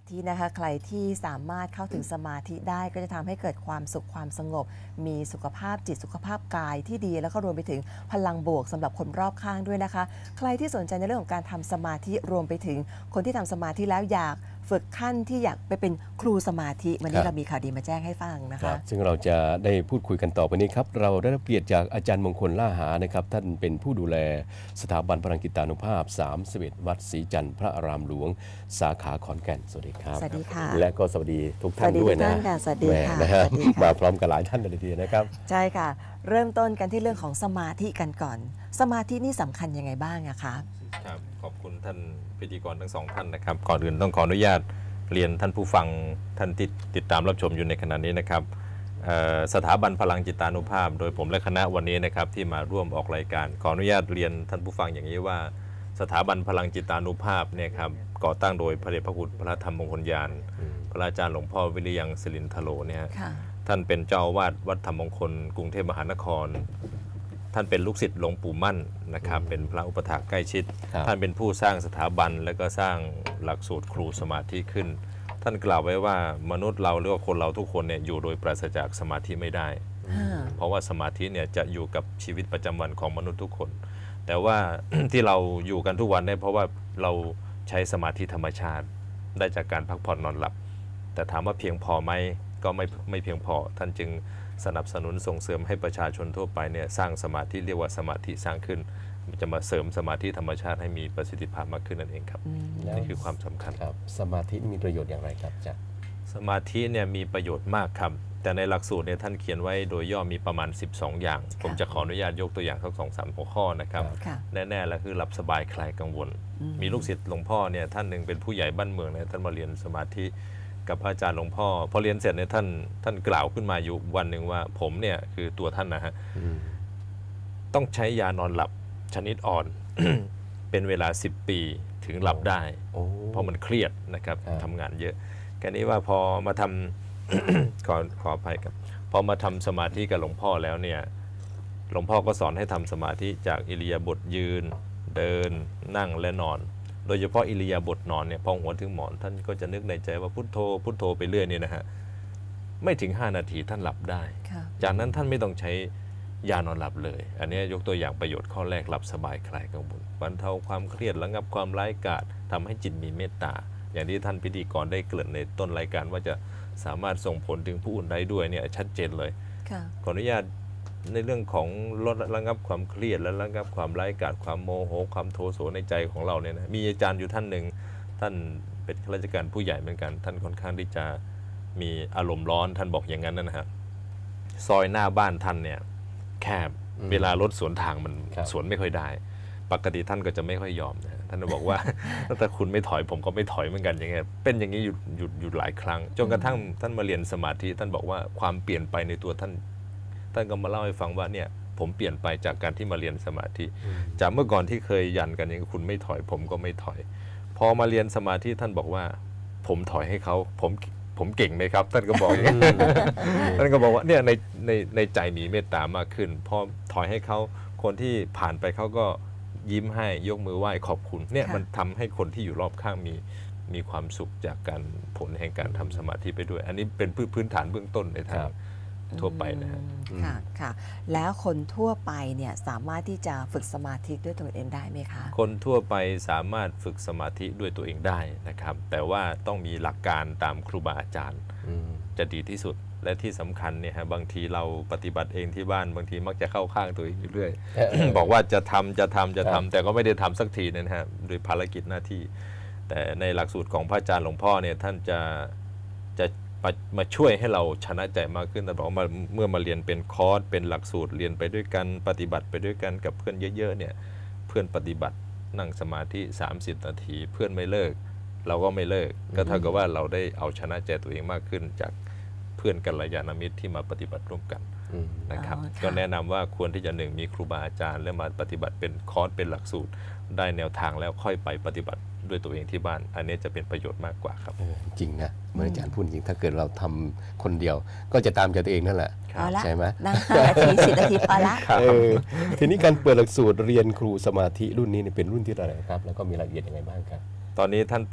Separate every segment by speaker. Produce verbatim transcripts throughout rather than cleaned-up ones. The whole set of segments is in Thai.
Speaker 1: ธินะคะใครที่สามารถเข้าถึงสมาธิได้ก็จะทำให้เกิดความสุขความสงบมีสุขภาพจิตสุขภาพกายที่ดีแล้วก็รวมไปถึงพลังบวกสำหรับคนรอบข้างด้วยนะคะใครที่สนใจในเรื่องของการทำสมาธิรวมไปถึงคนที่ทำสมาธิแล้วอยากฝึกขั้นที่อยากไปเป็นครูสมาธิวันนี้เรามีข่าวดีมาแจ้งให้ฟังนะคะ
Speaker 2: ซึ่งเราจะได้พูดคุยกันต่อไปนี้ครับเราได้รับเกียรติจากอาจารย์มงคลล่าหานะครับท่านเป็นผู้ดูแลสถาบันพลังจิตานุภาพสามสิบเอ็ดวัดศรีจันทร์พระอารามหลวงสาขาขอนแก่นสวัสดีครับ
Speaker 1: สวัสดีค่ะ
Speaker 2: และก็สวัสดีทุกท่านด้วยนะ
Speaker 1: สวัสดีค่ะ
Speaker 2: นะฮะมาพร้อมกันหลายท่านเลยทีเดียวนะครับ
Speaker 1: ใช่ค่ะเริ่มต้นกันที่เรื่องของสมาธิกันก่อนสมาธินี่สำคัญยังไงบ้างอะคะ
Speaker 3: ครับขอบคุณท่านพิธีกรทั้งสองท่านนะครับก่อนอื่นต้องขออนุญาตเรียนท่านผู้ฟังท่านที่ติดตามรับชมอยู่ในขณะนี้นะครับสถาบันพลังจิตานุภาพโดยผมและคณะวันนี้นะครับที่มาร่วมออกรายการขออนุญาตเรียนท่านผู้ฟังอย่างนี้ว่าสถาบันพลังจิตานุภาพเนี่ยครับก่อตั้งโดยพระเดชพระคุณพระธรรมมงคลญาณพระอาจารย์หลวงพ่อวิริยังศิรินทโลเนี่ยท่านเป็นเจ้าอาวาสวัดธรรมมงคลกรุงเทพมหานครท่านเป็นลูกศิษย์หลวงปู่มั่นนะครับเป็นพระอุปถากใกล้ชิดท่านเป็นผู้สร้างสถาบันและก็สร้างหลักสูตรครูสมาธิขึ้นท่านกล่าวไว้ว่ามนุษย์เราหรือว่าคนเราทุกคนเนี่ยอยู่โดยปราศจากสมาธิไม่ได้เพราะว่าสมาธิเนี่ยจะอยู่กับชีวิตประจำวันของมนุษย์ทุกคนแต่ว่า ที่เราอยู่กันทุกวันเนี่ยเพราะว่าเราใช้สมาธิธรรมชาติได้จากการพักผ่อนนอนหลับแต่ถามว่าเพียงพอไหมก็ไม่ไม่เพียงพอท่านจึงสนับสนุนส่งเสริมให้ประชาชนทั่วไปเนี่ยสร้างสมาธิเรียกว่าสมาธิสร้างขึ้นจะมาเสริมสมาธิธรรมชาติให้มีประสิทธิภาพมากขึ้นนั่นเองครับนี่คือความสำคัญ
Speaker 2: ครับสมาธิมีประโยชน์อย่างไรครับจ๊ะ
Speaker 3: สมาธิเนี่ยมีประโยชน์มากครับแต่ในหลักสูตรเนี่ยท่านเขียนไว้โดยย่อมีประมาณสิบสองอย่างผมจะขออนุญาตยกตัวอย่างสักสองสามหัวข้อนะครับแน่ๆแล้วคือหลับสบายคลายกังวลมีลูกศิษย์หลวงพ่อเนี่ยท่านหนึ่งเป็นผู้ใหญ่บ้านเมืองเนี่ยท่านมาเรียนสมาธิกับพระอาจารย์หลวงพ่อพอเรียนเสร็จเนี่ยท่านท่านกล่าวขึ้นมาอยู่วันหนึ่งว่าผมเนี่ยคือตัวท่านนะฮะต้องใช้ยานอนหลับชนิดอ่อน เป็นเวลาสิบปีถึงหลับได้เพราะมันเครียดนะครับทำงานเยอะแค่นี้ว่าพอมาทำ ขอขออภัยครับพอมาทำสมาธิกับหลวงพ่อแล้วเนี่ยหลวงพ่อก็สอนให้ทำสมาธิจากอิริยาบถยืนเดินนั่งและนอนโดยเฉพาะอิริยาบถนอนเนี่ยพอหัวถึงหมอนท่านก็จะนึกในใจว่าพุทโธพุทโธไปเรื่อยเนี่ยนะฮะไม่ถึงห้านาทีท่านหลับได้จากนั้นท่านไม่ต้องใช้ยานอนหลับเลยอันนี้ยกตัวอย่างประโยชน์ข้อแรกหลับสบายคลายกังวลบรรเทาความเครียดระงับความร้ายกาจทำให้จิตมีเมตตาอย่างที่ท่านพิธีกรได้เกริ่นในต้นรายการว่าจะสามารถส่งผลถึงผู้อื่นได้ด้วยเนี่ยชัดเจนเลยขออนุญาตในเรื่องของลดระงับความเครียดและระงับความร้ายกาจความโมโหความโทโสในใจของเราเนี่ยนะมีอาจารย์อยู่ท่านหนึ่งท่านเป็นข้าราชการผู้ใหญ่เหมือนกันท่านค่อนข้างที่จะมีอารมณ์ร้อนท่านบอกอย่างนั้นนะฮะซอยหน้าบ้านท่านเนี่ยแคบเวลารถสวนทางมันสวนไม่ค่อยได้ปกติท่านก็จะไม่ค่อยยอมนะท่านบอกว่าถ้าคุณไม่ถอยผมก็ไม่ถอยเหมือนกันอย่างเงี้ยเป็นอย่างนี้อยู่อยู่อยู่หลายครั้งจนกระทั่งท่านมาเรียนสมาธิท่านบอกว่าความเปลี่ยนไปในตัวท่านท่านก็มาเล่าให้ฟังว่าเนี่ยผมเปลี่ยนไปจากการที่มาเรียนสมาธิจากเมื่อก่อนที่เคยยันกันอย่างคุณไม่ถอยผมก็ไม่ถอยพอมาเรียนสมาธิท่านบอกว่าผมถอยให้เขาผมผมเก่งไหมครับท่านก็บอกอย่างนี้ท่านก็บอกว่าเนี่ยในในในใจมีเมตตามากขึ้นพอถอยให้เขาคนที่ผ่านไปเขาก็ยิ้มให้ยกมือไหว้ขอบคุณเนี่ยมันทำให้คนที่อยู่รอบข้างมีมีความสุขจากการผลแห่งการทำสมาธิไปด้วยอันนี้เป็นพื้นฐานเบื้องต้นในทางทั่วไปนะฮะ
Speaker 1: ค่ะค่ะแล้วคนทั่วไปเนี่ยสามารถที่จะฝึกสมาธิด้วยตัวเองได้ไหมคะ
Speaker 3: คนทั่วไปสามารถฝึกสมาธิด้วยตัวเองได้นะครับแต่ว่าต้องมีหลักการตามครูบาอาจารย์จะดีที่สุดและที่สำคัญเนี่ยฮะบางทีเราปฏิบัติเองที่บ้านบางทีมักจะเข้าข้างตัวเองอยู่เรื่อย บอกว่าจะทำจะทำจะทำแต่ก็ไม่ได้ทำสักทีนะฮะโดยภารกิจหน้าที่แต่ในหลักสูตรของพระอาจารย์หลวงพ่อเนี่ยท่านจะจะมาช่วยให้เราชนะใจมากขึ้นแต่บอกว่าเมื่อมาเรียนเป็นคอร์สเป็นหลักสูตรเรียนไปด้วยกันปฏิบัติไปด้วยกันกับเพื่อนเยอะๆเนี่ยเพื่อนปฏิบัตินั่งสมาธิสามสิบนาทีเพื่อนไม่เลิกเราก็ไม่เลิกก็เท่ากับว่าเราได้เอาชนะใจตัวเองมากขึ้นจากเพื่อนกัลยาณมิตรที่มาปฏิบัติร่วมกันนะครับก็แนะนำว่าควรที่จะหนึ่งมีครูบาอาจารย์และมาปฏิบัติเป็นคอร์สเป็นหลักสูตรได้แนวทางแล้วค่อยไปปฏิบัติด้วยตัวเองที่บ้านอันนี้จะเป็นประโยชน์มากกว่าครับ
Speaker 2: จริงนะเหมือนอาจารย์พูดจริงถ้าเกิดเราทำคนเดียวก็จะตามใจตัวเองนั่นแหละใช่ไหม
Speaker 1: นั่งห้านาทีสิบนาทีพอละ
Speaker 2: ทีนี้การเปิดหลักสูตรเรียนครูสมาธิรุ่นนี้เป็นรุ่นที่เท่าไหร่ครับแล้วก็มีรายละเอียดยังไงบ้างครับ
Speaker 3: ตอนนี้ท่านเปิด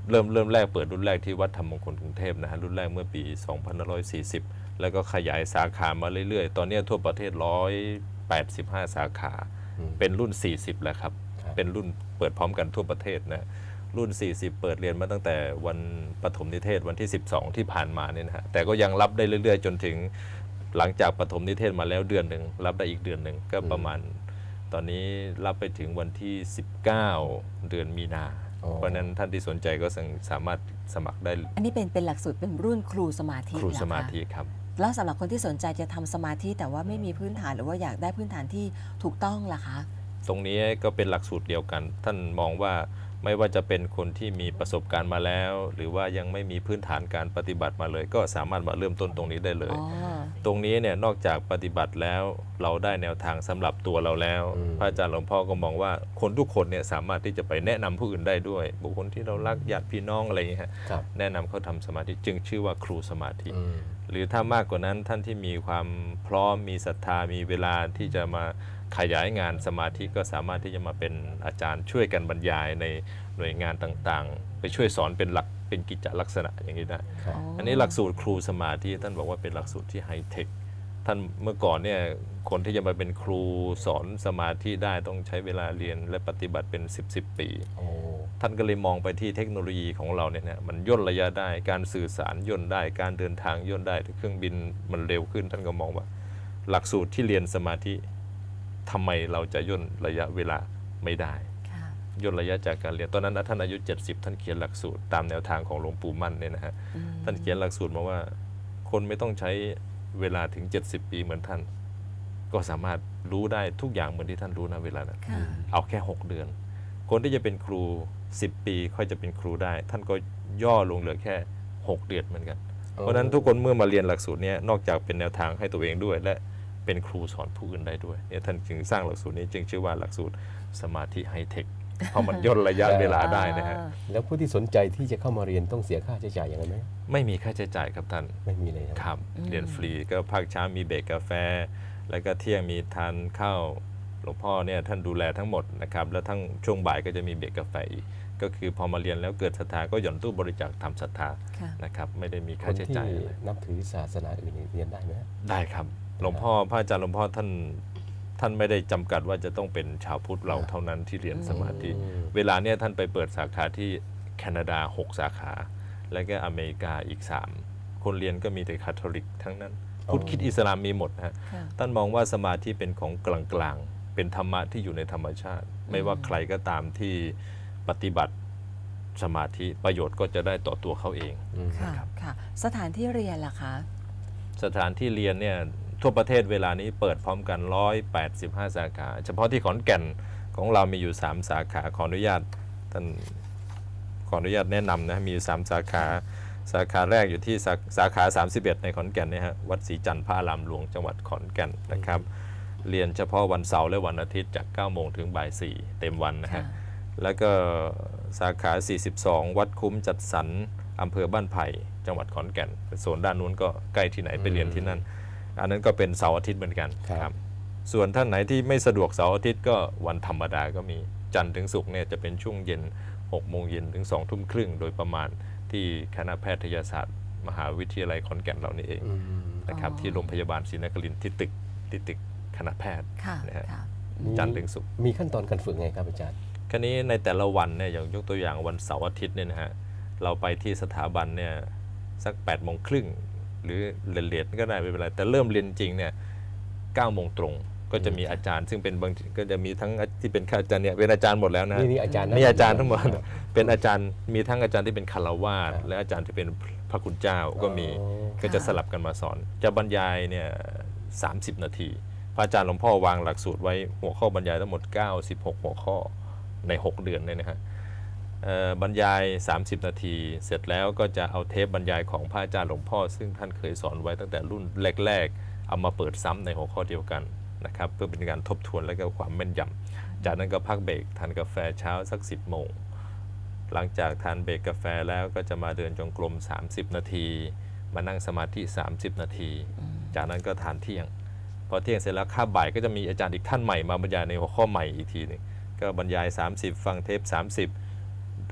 Speaker 3: เริ่มเริ่มแรกเปิดรุ่นแรกที่วัดธรรมมงคลกรุงเทพนะฮะรุ่นแรกเมื่อปี สองพันห้าร้อยสี่สิบ แล้วก็ขยายสาขามาเรื่อยๆ ตอนนี้ทั่วประเทศหนึ่งร้อยแปดสิบห้าสาขา เป็นรุ่น สี่สิบ แล้วครับ เป็นรุ่นเปิดพร้อมกันทั่วประเทศนะรุ่น สี่สิบ เปิดเรียนมาตั้งแต่วันปฐมนิเทศวันที่ สิบสอง ที่ผ่านมาเนี่ยนะฮะแต่ก็ยังรับได้เรื่อยๆ จนถึงหลังจากปฐมนิเทศมาแล้วเดือนหนึ่งรับได้อีกเดือนหนึ่งก็ประมาณตอนนี้รับไปถึงวันที่ สิบเก้า เดือนมีนา เพราะนั้นท่านที่สนใจก็สามารถสมัครได้
Speaker 1: อันนี้เป็นเป็นหลักสูตรเป็นรุ่นครูสมาธิ
Speaker 3: ครู
Speaker 1: เหอคะ
Speaker 3: สมาธิครับ
Speaker 1: แล้วสำหรับคนที่สนใจจะทำสมาธิแต่ว่าไม่มีพื้นฐานหรือว่าอยากได้พื้นฐานที่ถูกต้องล่ะคะ
Speaker 3: ตรงนี้ก็เป็นหลักสูตรเดียวกัน ท่านมองว่าไม่ว่าจะเป็นคนที่มีประสบการณ์มาแล้ว หรือว่ายังไม่มีพื้นฐานการปฏิบัติมาเลย ก็สามารถมาเริ่มต้นตรงนี้ได้เลย
Speaker 1: อ๋อ
Speaker 3: ตรงนี้เนี่ยนอกจากปฏิบัติแล้วเราได้แนวทางสำหรับตัวเราแล้ว พระอาจารย์หลวงพ่อก็มองว่าคนทุกคนเนี่ยสามารถที่จะไปแนะนำผู้อื่นได้ด้วย บุคคลที่เรารักญาติพี่น้องอะไรอย่างเงี้ยฮะ
Speaker 2: ครับ
Speaker 3: แนะนำเขาทำสมาธิจึงชื่อว่าครูสมาธิ
Speaker 2: อืม
Speaker 3: หรือถ้ามากกว่านั้นท่านที่มีความพร้อมมีศรัทธามีเวลาที่จะมาขยายงานสมาธิก็สามารถที่จะมาเป็นอาจารย์ช่วยกันบรรยายในหน่วยงานต่างๆ ไปช่วยสอนเป็นหลักเป็นกิจลักษณะอย่างนี้ได้
Speaker 2: ครับ
Speaker 3: อันนี้หลักสูตรครูสมาธิท่านบอกว่าเป็นหลักสูตรที่ไฮเทคท่านเมื่อก่อนเนี่ยคนที่จะมาเป็นครูสอนสมาธิได้ต้องใช้เวลาเรียนและปฏิบัติเป็น สิบ สิบ ปี
Speaker 2: โอ้
Speaker 3: ท่านก็เลยมองไปที่เทคโนโลยีของเราเนี่ยนะมันย่นระยะได้การสื่อสารย่นได้การเดินทางย่นได้เครื่องบินมันเร็วขึ้นท่านก็มองว่า หลักสูตรที่เรียนสมาธิทำไมเราจะย่นระยะเวลาไม่ได้
Speaker 1: ค่ะ
Speaker 3: ย่นระยะจากการเรียนตอนนั้นนะท่านอายุเจ็ดสิบท่านเขียนหลักสูตรตามแนวทางของหลวงปู่มั่นเนี่ยนะฮะ
Speaker 1: อืม
Speaker 3: ท่านเขียนหลักสูตรมาว่า คนไม่ต้องใช้เวลาถึงเจ็ดสิบปีเหมือนท่าน ก็สามารถรู้ได้ทุกอย่างเหมือนที่ท่านรู้นะเวลานั้น
Speaker 1: ค่ะ
Speaker 3: เอาแค่หกเดือน คนที่จะเป็นครูสิบปีค่อยจะเป็นครูได้ ท่านก็ย่อลงเหลือแค่หกเดือนเหมือนกัน เพราะฉะนั้นทุกคนเมื่อมาเรียนหลักสูตรนี้นอกจากเป็นแนวทางให้ตัวเองด้วย และเป็นครูสอนผู้อื่นได้ด้วยเนี่ยท่านจึงสร้างหลักสูตรนี้จึงชื่อว่าหลักสูตรสมาธิไฮเทค เพราะมันย่นระยะเวลาได้นะฮะ
Speaker 1: อ่า
Speaker 2: แล้วผู้ที่สนใจที่จะเข้ามาเรียนต้องเสียค่าใช้จ่ายอย่างไรไหม
Speaker 3: ไม่มีค่าใช้จ่ายครับท่าน
Speaker 2: ไม่มีเลยนะครับ
Speaker 3: เรียนฟรีก็ภาคเช้ามีเบรกกาแฟ แล้วก็เที่ยงมีทานข้าวหลวงพ่อเนี่ยท่านดูแลทั้งหมดนะครับแล้วทั้งช่วงบ่ายก็จะมีเบรกกาแฟอีกก็คือพอมาเรียนแล้วเกิดศรัทธาก็หย่อนตู้บริจาคทำศรัทธา
Speaker 1: ค่ะ
Speaker 3: นะครับไม่ได้มี
Speaker 2: ค
Speaker 3: ค่าน ใช้
Speaker 2: ที่
Speaker 3: จ่ายอะไร
Speaker 2: นับถือศาสนาอื่นเรียนได้ไหมฮะ
Speaker 3: ได้ครับหลวงพ่อพระอาจารย์หลวงพ่อท่านท่านไม่ได้จำกัดว่าจะต้องเป็นชาวพุทธเราเท่านั้นที่เรียนสมาธิ
Speaker 2: อืม
Speaker 3: เวลาเนี่ยท่านไปเปิดสาขาที่แคนาดาหกสาขา แล้วก็อเมริกาอีกสามคนเรียนก็มีแต่คาทอลิกทั้งนั้น พุทธคริดอิสลามมีหมดนะฮะ
Speaker 1: ค่ะ
Speaker 3: ท่านมองว่าสมาธิเป็นของกลางๆ เป็นธรรมะที่อยู่ในธรรมชาติ ไม่ว่าใครก็ตามที่ปฏิบัติสมาธิประโยชน์ก็จะได้ต่อตัวเขาเอง
Speaker 2: อืม
Speaker 1: ค่ะ ค่ะ สถานที่เรียนล่ะคะ
Speaker 3: สถานที่เรียนเนี่ยทั่วประเทศเวลานี้เปิดพร้อมกันหนึ่งร้อยแปดสิบห้าสาขา เฉพาะที่ขอนแก่นของเรามีอยู่สามสาขาขออนุญาตท่านขออนุญาตแนะนำนะมีอยู่สามสาขา สาขาแรกอยู่ที่สาสาขา สามสิบเอ็ด ในขอนแก่นเนี่ยฮะวัดศรีจันทร์พระอารามหลวงจังหวัดขอนแก่นนะครับ เรียนเฉพาะวันเสาร์และวันอาทิตย์จากเก้าโมงถึงบ่ายสี่เต็มวันนะฮะ
Speaker 1: ค่ะ
Speaker 3: แล้วก็สาขา สี่สิบสอง วัดคุ้มจัดสรรอำเภอบ้านไผ่จังหวัดขอนแก่นโซนด้านนู้นก็ใกล้ที่ไหนไปเรียนที่นั่น อันนั้นก็เป็นเสาร์อาทิตย์เหมือนกัน
Speaker 2: ครับ
Speaker 3: ครับส่วนท่านไหนที่ไม่สะดวกเสาร์อาทิตย์ก็วันธรรมดาก็มีจันทร์ถึงศุกร์เนี่ยจะเป็นช่วงเย็นหกโมงเย็นถึงสองทุ่มครึ่งโดยประมาณที่คณะแพทยศาสตร์ มหาวิทยาลัยขอนแก่นเรานี่เอง
Speaker 2: อืม
Speaker 3: นะครับ
Speaker 1: อ๋อ
Speaker 3: ที่โรงพยาบาลศรีนครินทร์ที่ตึกที่ตึกคณะแพทย์
Speaker 1: ค่ะ
Speaker 3: นะฮะ
Speaker 1: ค่ะ
Speaker 3: จันทร์ถึงศุกร์
Speaker 2: มีขั้นตอนการฝึกไงครับอาจารย์
Speaker 3: คราวนี้ในแต่ละวันเนี่ยอย่างยกตัวอย่างวันเสาร์อาทิตย์เนี่ยนะฮะเราไปที่สถาบันเนี่ยสัก8ปดโมงครึ่งหรือเลทๆก็ได้ไม่เป็นไรแต่เริ่มเรียนจริงเนี่ยเก้าโมงตรงก็จะมีอาจารย์ ซึ่งเป็นบางทีก็จะมีทั้งที่เป็นข้าอาจารย์เนี่ยเป็นอาจารย์หมดแล้วนะ
Speaker 2: นี่นี่อาจารย์นะ
Speaker 3: นี่อาจารย์ทั้งหมด
Speaker 2: ครับ
Speaker 3: เป็นอาจารย์มีทั้งอาจารย์ที่เป็นคารวาส
Speaker 2: ครับ
Speaker 3: และอาจารย์ที่เป็นพระคุณเจ้าก็มี
Speaker 2: อ๋อ
Speaker 3: ก็จะสลับกันมาสอน จะบรรยายเนี่ยสามสิบนาที พระอาจารย์หลวงพ่อวางหลักสูตรไว้หัวข้อบรรยายทั้งหมดเก้าสิบหกหัวข้อในหกเดือนเนี่ยนะฮะเอ่อบรรยาย สามสิบ นาที เสร็จแล้วก็จะเอาเทปบรรยายของพระอาจารย์หลวงพ่อ ซึ่งท่านเคยสอนไว้ตั้งแต่รุ่นแรกๆเอามาเปิดซ้ำในหัวข้อเดียวกันนะครับเพื่อเป็นการทบทวนและก็ความแม่นยำจากนั้นก็พักเบรกทานกาแฟเช้าสักสิบโมงหลังจากทานเบรกกาแฟแล้วก็จะมาเดินจงกรมสามสิบนาทีมานั่งสมาธิสามสิบนาที จากนั้นก็ทานเที่ยงพอเที่ยงเสร็จแล้วค่าบ่ายก็จะมีอาจารย์อีกท่านใหม่มาบรรยายในหัวข้อใหม่อีกทีหนึงก็บรรยายสามสิบฟังเทปสามสิบ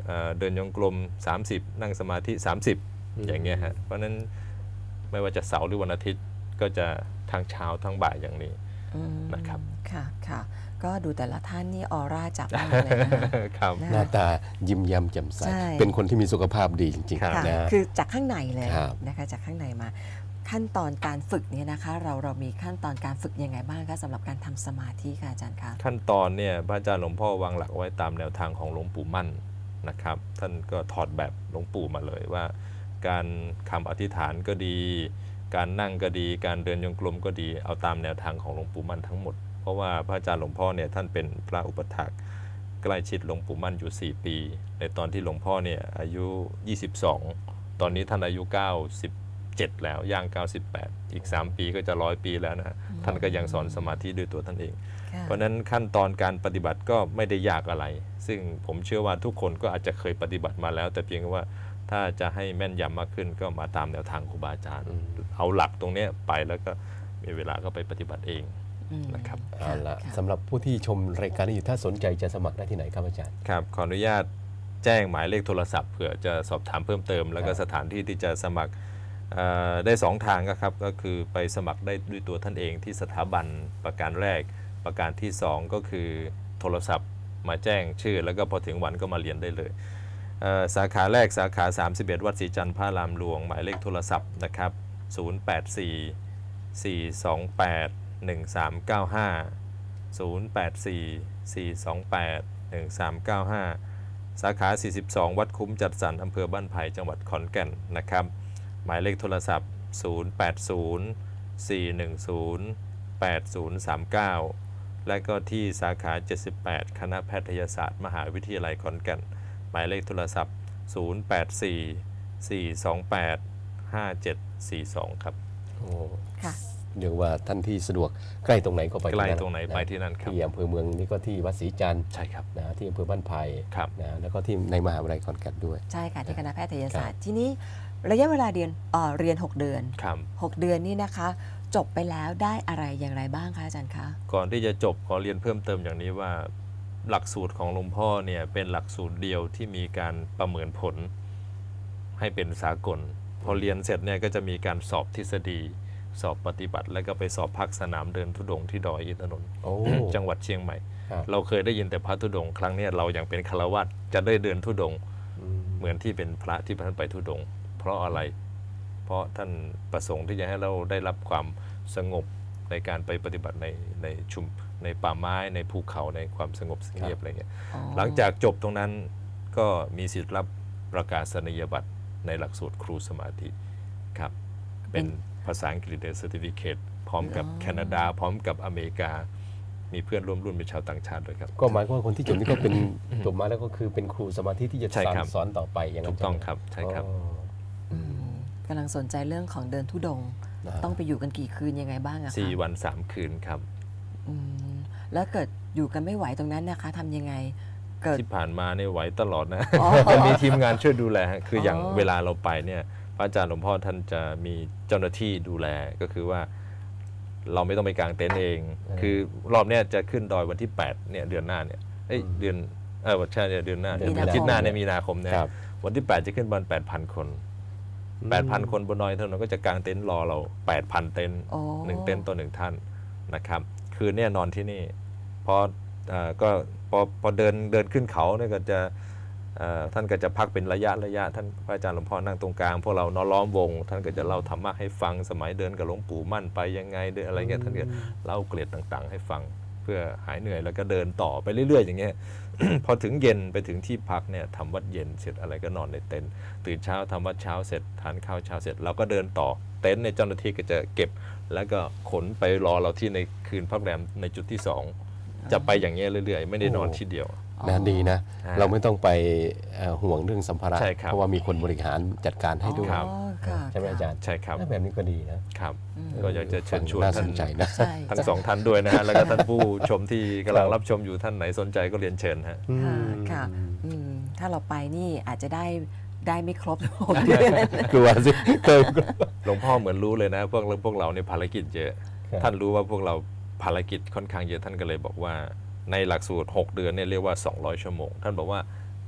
Speaker 3: เอ่อเดินยงกลมสามสิบนั่งสมาธิสามสิบอย่างเงี้ยฮะเพราะฉะนั้นไม่ว่าจะเสาร์หรือวันอาทิตย์ก็จะทั้งเช้าทั้งบ่ายอย่างนี้
Speaker 1: อืม
Speaker 3: นะครับ
Speaker 1: ค่ะค่ะก็ดูแต่ละท่านนี่ออร่าจับมากเลยนะคะ
Speaker 3: ครับ
Speaker 1: นะ
Speaker 2: หน้าตายิ้มแย้มแจ่มใส
Speaker 1: ใช่
Speaker 2: เป็นคนที่มีสุขภาพดีจริง
Speaker 3: ครับ
Speaker 1: ค่ะ
Speaker 2: ๆนะ
Speaker 1: คือจากข้างในเลย
Speaker 2: ครับ
Speaker 1: นะคะจากข้างในมา ขั้นตอนการฝึกเนี่ยนะคะเราเรามีขั้นตอนการฝึกยังไงบ้างคะสำหรับการทำสมาธิค่ะอาจารย์คะ
Speaker 3: ขั้นตอนเนี่ยพระอาจารย์หลวงพ่อวางหลักไว้ตามแนวทางของหลวงปู่มั่นนะครับท่านก็ถอดแบบหลวงปู่มาเลยว่า การคำอธิษฐานก็ดี การนั่งก็ดี การเดินยงกลมก็ดีเอาตามแนวทางของหลวงปู่มั่นทั้งหมดเพราะว่าพระอาจารย์หลวงพ่อเนี่ยท่านเป็นพระอุปถากใกล้ชิดหลวงปู่มั่นอยู่ สี่ ปี ในตอนที่หลวงพ่อเนี่ยอายุ ยี่สิบสอง ตอนนี้ท่านอายุ เก้าสิบเจ็ด แล้วย่าง เก้าสิบแปด อีก สาม ปีก็จะร้อยปีแล้วนะฮะท่านก็ยังสอนสมาธิด้วยตัวท่านเอง
Speaker 1: ค่ะ
Speaker 3: เพราะฉะนั้นขั้นตอนการปฏิบัติก็ไม่ได้ยากอะไร ซึ่งผมเชื่อว่าทุกคนก็อาจจะเคยปฏิบัติมาแล้ว แต่เพียงว่าถ้าจะให้แม่นยำมากขึ้นก็มาตามแนวทางครูบาอาจารย์ เอาหลักตรงเนี้ยไปแล้วก็มีเวลาก็ไปปฏิบัติเอง
Speaker 1: อืม
Speaker 3: นะครับ
Speaker 2: เอาละ
Speaker 1: ค่ะ
Speaker 2: สำหรับผู้ที่ชมรายการนี้อยู่ถ้าสนใจจะสมัครได้ที่ไหนครับอาจารย์
Speaker 3: ครับขออนุญาตแจ้งหมายเลขโทรศัพท์เผื่อจะสอบถามเพิ่มเติม แล้วก็
Speaker 2: ครับ
Speaker 3: สถานที่ที่จะสมัครเอ่อได้สองทางครับก็คือไปสมัครได้ด้วยตัวท่านเองที่สถาบันประการแรก ประการที่สองก็คือโทรศัพท์มาแจ้งชื่อ แล้วก็พอถึงวันก็มาเรียนได้เลยเอ่อสาขาแรกสาขา สามสิบเอ็ด วัดศรีจันทร์พระรามหลวง หมายเลขโทรศัพท์นะครับ ศูนย์ แปด สี่ สี่ สอง แปด หนึ่ง สาม เก้า ห้า ศูนย์ แปด สี่ สี่ สอง แปด หนึ่ง สาม เก้า ห้า สาขา สี่สิบสอง วัดคุ้มจัดสรรอำเภอบ้านไผ่จังหวัดขอนแก่นนะครับหมายเลขโทรศัพท์ ศูนย์ แปด ศูนย์ สี่ หนึ่ง ศูนย์ แปด ศูนย์ สาม เก้า และก็ที่สาขา เจ็ดสิบแปด คณะแพทยศาสตร์มหาวิทยาลัยขอนแก่นหมายเลขโทรศัพท์ ศูนย์ แปด สี่ สี่ สอง แปด ห้า เจ็ด สี่ สอง ครับ
Speaker 2: โอ้
Speaker 1: ค่ะ
Speaker 2: เรียกว่าท่านที่สะดวกใกล้ตรงไหนก็ไป
Speaker 3: ใกล้
Speaker 2: ที่
Speaker 3: ตรงไหนไปที่นั่นครับ
Speaker 2: ที่อำเภอเมืองนี่ก็ที่วัดศรีจันทร์
Speaker 3: ใช่ครับ
Speaker 2: นะที่อำเภอบ้านไผ่
Speaker 3: ครับ
Speaker 2: นะแล้วก็ที่ในมหาวิทยาลัยขอนแก่นด้วย
Speaker 1: ใช่ค่ะที่คณะแพทยศาสตร์ที่นี้ระยะเวลาเรียนเอ่อเรียน หก เดือน
Speaker 3: ครับ
Speaker 1: หก เดือนนี่นะคะ จบไปแล้วได้อะไรอย่างไรบ้างคะอาจารย์คะ
Speaker 3: ก่อนที่จะจบขอเรียนเพิ่มเติมอย่างนี้ว่าหลักสูตรของหลวงพ่อเนี่ยเป็นหลักสูตรเดียวที่มีการประเมินผลให้เป็นสากล พอเรียนเสร็จเนี่ยก็จะมีการสอบทฤษฎี สอบปฏิบัติ แล้วก็ไปสอบภาคสนามเดินธุดงค์ที่ดอยอินทนนท์
Speaker 2: โอ้
Speaker 3: จังหวัดเชียงใหม่
Speaker 2: ครับ
Speaker 3: เราเคยได้ยินแต่พระธุดงค์ครั้งเนี้ยเรายังเป็นฆราวาสจะได้เดินธุดงค์
Speaker 2: อืม
Speaker 3: เหมือนที่เป็นพระที่ท่านไปธุดงค์เพราะอะไร เพราะท่านประสงค์ที่จะให้เราได้รับความสงบในการไปปฏิบัติในในชุมในป่าไม้ในภูเขาในความสงบเงียบอะไรเงี้ย
Speaker 1: อ๋อ
Speaker 3: หลังจากจบตรงนั้นก็มีสิทธิ์รับประกาศนียบัตรในหลักสูตรครูสมาธิครับเป็นภาษาอังกฤษ Certificate พร้อมกับแคนาดา พร้อมกับอเมริกา มีเพื่อนร่วมรุ่นเป็นชาวต่างชาติด้วยครับ
Speaker 2: ก็หมายความว่าคนที่จบนี่ก็เป็น จบมาแล้วก็คือเป็นครูสมาธิที่จะ
Speaker 3: ใช่
Speaker 2: สอน
Speaker 3: ครับ
Speaker 2: สอนต่อไปอย่างนั้
Speaker 3: ถู
Speaker 2: น
Speaker 3: กต้อง
Speaker 2: ใช่ไหม
Speaker 3: ครับใช่ครับ
Speaker 2: อ๋อ
Speaker 1: อืมกำลังสนใจเรื่องของเดินทุดงค์
Speaker 2: อ่า
Speaker 1: ต้องไปอยู่กันกี่คืนยังไงบ้างอะคะ
Speaker 3: สี่วันสามคืนครับ
Speaker 1: อืมแล้วเกิดอยู่กันไม่ไหวตรงนั้นนะคะทำยังไงเกิด
Speaker 3: ที่ผ่านมาเนี่ยไหวตลอดนะ
Speaker 1: อ๋อ
Speaker 3: แต่มีทีมงานช่วยดูแลฮะคืออย่าง
Speaker 1: อ๋อ
Speaker 3: เวลาเราไปเนี่ยพระอาจารย์หลวงพ่อท่านจะมีเจ้าหน้าที่ดูแลก็คือว่า เราไม่ต้องไปกางเต็นท์เอง คือรอบเนี้ยจะขึ้นดอยวันที่แปดเนี่ยเดือนหน้าเนี่ยเอ้ยเดือนเออวันใช่เนี่ยเดือนหน้า
Speaker 2: เดือนมีนาคม
Speaker 3: อาทิตย์หน้าเนี่ยมีนาคมเนี่ย
Speaker 2: ครับ
Speaker 3: วันที่แปดจะขึ้นประมาณแปดพันคนแปดพันคนบนดอยเท่านั้นก็จะกางเต็นท์รอเราแปดพันเต็นท์
Speaker 1: โอ้
Speaker 3: หนึ่งเต็นท์ต่อหนึ่งท่านนะครับคืนเนี่ยนอนที่นี่พอเอ่อก็พอพอเดินเดินขึ้นเขาเนี่ยก็จะเอ่อท่านก็จะพักเป็นระยะระยะท่านพระอาจารย์หลวงพ่อนั่งตรงกลางพวกเรานอนล้อมวง ท่านก็จะเล่าธรรมะให้ฟังสมัยเดินกับหลวงปู่มั่นไปยังไงเดินอะไรเงี้ยท่านก็เล่าเกร็ดต่างๆ ให้ฟังเพื่อหายเหนื่อยแล้วก็เดินต่อไปเรื่อยๆอย่างเงี้ย พอถึงเย็นไปถึงที่พักเนี่ยทำวัดเย็นเสร็จอะไรก็นอนในเต็นท์ตื่นเช้าทำวัดเช้าเสร็จทานข้าวเช้าเสร็จเราก็เดินต่อเต็นท์ในยเจ้าหน้าที่ก็จะเก็บ แล้วก็ขนไปรอเราที่ในคืนพักแรมในจุดที่สองจะไปอย่างเงี้ยเรื่อยๆ ไม่ได้นอนที่เดียว
Speaker 2: นะดีนะ
Speaker 3: อ่า
Speaker 2: เราไม่ต้องไปเอ่อห่วงเรื่องสัมภาระ
Speaker 3: ใช่ครับ
Speaker 2: เพราะว่ามีคนบริหารจัดการให้ด้วย
Speaker 3: ครับ
Speaker 1: อ๋อค่ะ
Speaker 2: ใช่ไหมอาจารย์
Speaker 3: ใช่ครับ
Speaker 2: ถ้าแบบนี้ก็ดีนะ
Speaker 3: ครับ ก็อยากจะเชิญชวน
Speaker 2: น่า
Speaker 3: ท่า
Speaker 2: ส
Speaker 3: น
Speaker 2: นใจนะ
Speaker 1: ใช่
Speaker 3: ทั้งสองท่านด้วยนะฮะแล้วก็ท่านผู้ชมที่กำลังรับชมอยู่ท่านไหนสนใจก็เรียนเชิญฮะ
Speaker 1: ค่ะค่ะอืมถ้าเราไปนี่อาจจะได้ได้ไม่ครบ หกเดือน
Speaker 2: กลัวสิเคย
Speaker 3: หลวงพ่อเหมือนรู้เลยนะพวกพวกเราเนี่ยภารกิจเยอะ
Speaker 2: ครับ
Speaker 3: ท่านรู้ว่าพวกเราภารกิจค่อนข้างเยอะท่านก็เลยบอกว่าในหลักสูตรหกเดือนเนี่ยเรียกว่าสองร้อยชั่วโมงท่านบอกว่า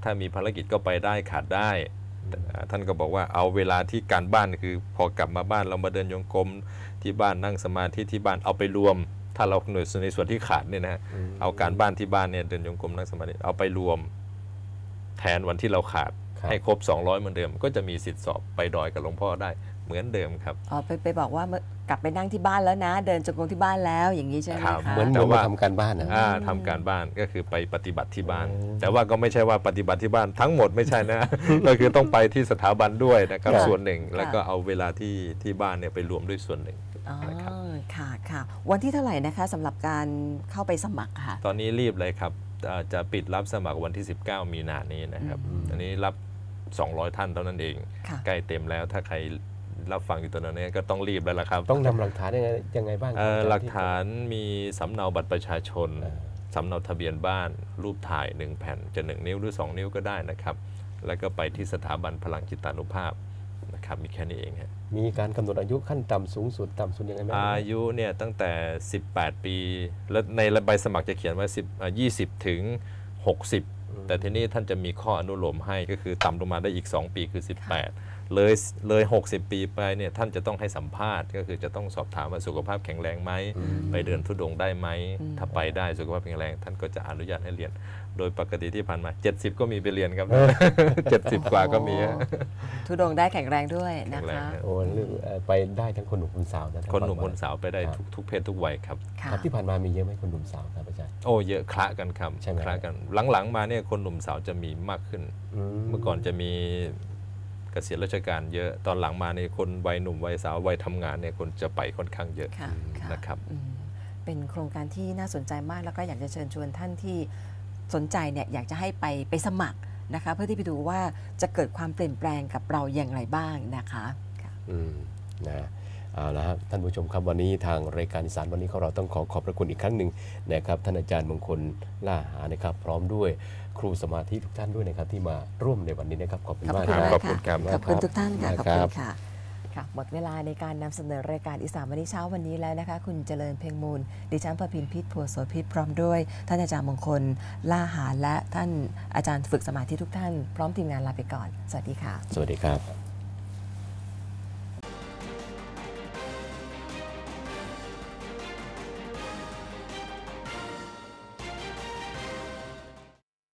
Speaker 3: ถ้ามีภารกิจก็ไปได้ขาดได้ท่านก็บอกว่าเอาเวลาที่การบ้านคือพอกลับมาบ้านเรามาเดินโยงกรมที่บ้านนั่งสมาธิที่บ้านเอาไปรวม ถ้าเราหน่วยในส่วนที่ขาดเนี่ยนะเอาการบ้านที่บ้านเนี่ยเดินโยงกรมนั่งสมาธิเอาไปรวมแทนวันที่เราขาดให้ครบสองร้อยเหมือนเดิมก็จะมีสิทธิ์สอบไปดอยกับหลวงพ่อได้เหมือนเดิมครับ
Speaker 1: อ๋อไปไปบอกว่ากลับไปนั่งที่บ้านแล้วนะเดินจงกรมที่บ้านแล้วอย่างนี้ใช่ไหมคะ
Speaker 2: เหมือนเหมือนมาทำการบ้านนะ
Speaker 3: อ่าทำการบ้านก็คือไปปฏิบัติที่บ้านแต่ว่าก็ไม่ใช่ว่าปฏิบัติที่บ้านทั้งหมดไม่ใช่นะก็คือต้องไปที่สถาบันด้วยนะครับส่วนหนึ่งแล้วก็เอาเวลาที่ที่บ้านเนี่ยไปรวมด้วยส่วนหนึ่ง
Speaker 1: นะครับค่ะค่ะวันที่เท่าไหร่นะคะสำหรับการเข้าไปสมัครค่ะ
Speaker 3: ตอนนี้รีบเลยครับจะปิดรับสมัครวันที่สิบเก้ามีนานี้นะครับอันนี้รับสองร้อยท่านเท่านั้นเองใกล้เต็มแล้วถ้าใครรับฟังอยู่ตอนนี้ก็ต้องรีบแล้วล่ะครับ
Speaker 2: ต้องนำหลักฐานยังไงยังไงบ้าง
Speaker 3: หลักฐานมีสำเนาบัตรประชาชนสำเนาทะเบียนบ้านรูปถ่ายหนึ่งแผ่นจะหนึ่งนิ้วหรือสองนิ้วก็ได้นะครับแล้วก็ไปที่สถาบันพลังจิตานุภาพนะครับมีแค่นี้เองครับ
Speaker 2: มีการกำหนดอายุขั้นต่ำสูงสุดต่ำสุดยังไงบ้าง
Speaker 3: อายุเนี่ยตั้งแต่สิบแปดปีแล้วในใบสมัครจะเขียนไว้ยี่สิบถึงหกสิบแต่ทีนี้ท่านจะมีข้ออนุโลมให้ก็คือต่ำลงมาได้อีกสองปีคือสิบแปดเลยเลยหกสิบปีไปเนี่ยท่านจะต้องให้สัมภาษณ์ก็คือจะต้องสอบถามว่าสุขภาพแข็งแรงไหมไปเดินธุดงค์ได้ไหมถ้าไปได้สุขภาพแข็งแรงท่านก็จะอนุญาตให้เรียนโดยปกติที่ผ่านมาเจ็ดสิบก็มีไปเรียนครับเจ็ดสิบกว่าก็มี
Speaker 1: ธุดงค์ได้แข็งแรงด้วยนะคะ
Speaker 2: โอ้ไปได้ทั้งคนหนุ่มคนสาวนะ
Speaker 3: คนหนุ่มคนสาวไปได้ทุกเพศทุกวัยครับ
Speaker 2: ครับที่ผ่านมามีเยอะไหมคนหนุ่มสาวครับอาจารย์
Speaker 3: โอ้เยอะคละกันครับคละกันหลังๆมาเนี่ยคนหนุ่มสาวจะมีมากขึ้นเมื่อก่อนจะมีเกษียณราชการเยอะตอนหลังมาในคนวัยหนุ่มวัยสาววัยทำงานเนี่ยคนจะไปค่อนข้างเยอะนะครับ
Speaker 1: เป็นโครงการที่น่าสนใจมากแล้วก็อยากจะเชิญชวนท่านที่สนใจเนี่ยอยากจะให้ไปไปสมัครนะคะเพื่อที่ไปดูว่าจะเกิดความเปลี่ยนแปลงกับเราอย่างไรบ้างนะคะ
Speaker 2: อืมนะเอาละครับท่านผู้ชมครับวันนี้ทางรายการอีสานวันนี้ของเราต้องขอขอบพระคุณอีกครั้งหนึ่งนะครับท่านอาจารย์มงคลล่าหานะครับพร้อมด้วยครูสมาธิทุกท่านด้วยนะครับที่มาร่วมในวันนี้นะครับขอบคุณมากครับ
Speaker 3: ขอบคุณครับ
Speaker 1: ขอบคุณทุกท่านค่ะขอบคุณค่ะค่ะหมดเวลาในการนำเสนอรายการอีสานวันนี้เช้าวันนี้แล้วนะคะคุณเจริญเพ็งมูลดิฉันประพินพิษพัวโสภิตพร้อมด้วยท่านอาจารย์มงคลล่าหาและท่านอาจารย์ฝึกสมาธิทุกท่านพร้อมทีมงานลาไปก่อนสวัสดีค่ะ
Speaker 2: สวัสดีครับ